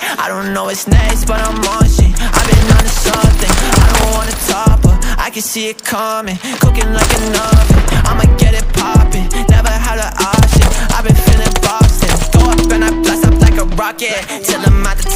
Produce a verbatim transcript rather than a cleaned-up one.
I don't know what's next, but I'm on shit. I've been on to something, I don't wanna top her. I can see it coming, cooking like an oven. I'ma get it poppin', never had an option. I've been feeling Boston, go up and I blast up like a rocket till I'm at the